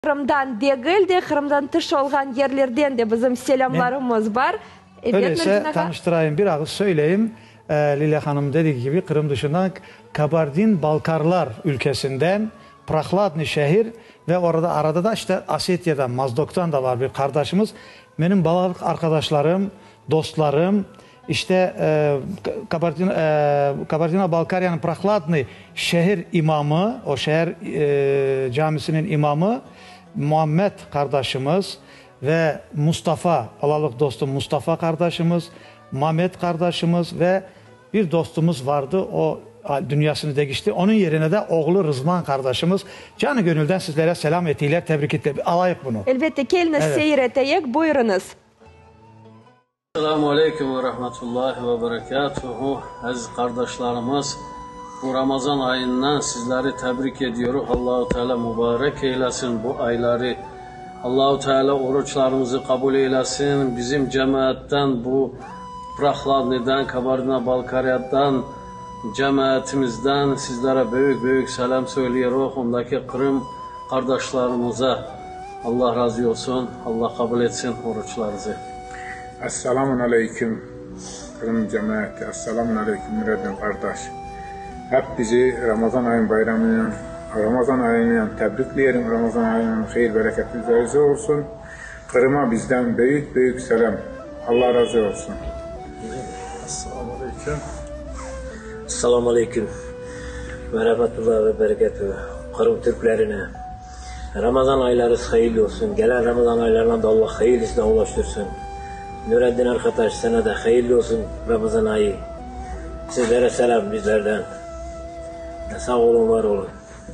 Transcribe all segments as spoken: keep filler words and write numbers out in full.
Kırım'dan değil de Kırım'dan dış olan yerlerden de bizim selamlarımız var. Evet, öyleyse tanıştırayım, bir ağız söyleyeyim. Ee, Lila Hanım dediği gibi Kırım dışından Kabardin-Balkarlar ülkesinden Prakhladny şehir ve orada arada da işte Asetya'dan, Mazdok'tan da var bir kardeşimiz. Benim balık arkadaşlarım, dostlarım, işte e, Kabardina, e, Kabardina-Balkarya'nın Prakhladny şehir imamı, o şehir e, camisinin imamı Muhammed kardeşimiz ve Mustafa, balık dostum Mustafa kardeşimiz, Mehmet kardeşimiz ve bir dostumuz vardı, o dünyasını değişti. Onun yerine de oğlu Rızman kardeşimiz canı gönülden sizlere selam ettiler, tebrik ettiler. Alayık bunu. Elbette geliniz, evet. Seyreteyek, buyurunuz. Selamun Aleyküm ve Rahmetullahi ve Berekatuhu. Aziz kardeşlerimiz, bu Ramazan ayından sizleri tebrik ediyoruz. Allah-u Teala mübarek eylesin bu ayları. Allah-u Teala oruçlarımızı kabul eylesin. Bizim cemaatten, bu Prakhladny'den, Kabardina-Balkarya'dan, cemaatimizden sizlere büyük büyük selam söylüyoruz. Ondaki Kırım kardeşlerimize Allah razı olsun. Allah kabul etsin oruçlarınızı. Esselamun Aleyküm Kırım cemaati. Esselamun Aleyküm Müreddin kardeş. Hep bizi Ramazan ayın bayramıyla, Ramazan ayıyla tebrikleyelim. Ramazan ayının hayır bereketli üzerinize olsun. Kırım'a bizden büyük büyük selam. Allah razı olsun. Esselamun Aleyküm. Esselamu Aleyküm ve Rahmetullah ve Berekatuhu. Kırım Türklerine Ramazan ayları hayırlı olsun. Gelen Ramazan aylarına da Allah hayırlısına ulaştırsın. Nureddin arkadaş, sana da hayırlı olsun Ramazan ayı. Sizlere selam bizlerden. Sağ olun, var olun.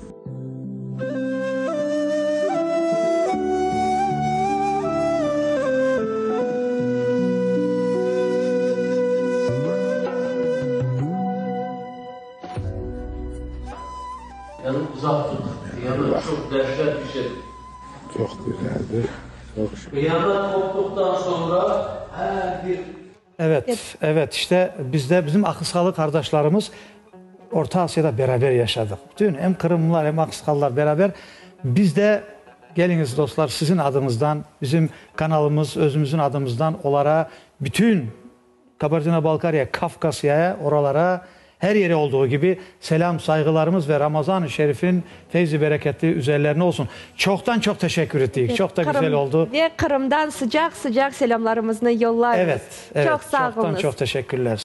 Yani uzak tut. Yani çok dehşet bir şey. Çok güzeldi. Kıyamet koptuktan sonra her bir... Evet, evet işte bizde bizim Aksalı kardeşlerimiz Orta Asya'da beraber yaşadık. Bütün hem Kırımlılar hem Aksalılar beraber. Biz de geliniz dostlar, sizin adınızdan, bizim kanalımız, özümüzün adımızdan onlara, bütün Kabardina-Balkarya, Kafkasya'ya, oralara, her yere olduğu gibi selam, saygılarımız ve Ramazan-ı Şerif'in feyzi bereketli üzerlerine olsun. Çoktan çok teşekkür ettik. Evet, çok da Kırım, güzel oldu. Ve Kırım'dan sıcak sıcak selamlarımızı yollarız. Evet, evet. Çok sağ olun. Çoktan çok teşekkürler.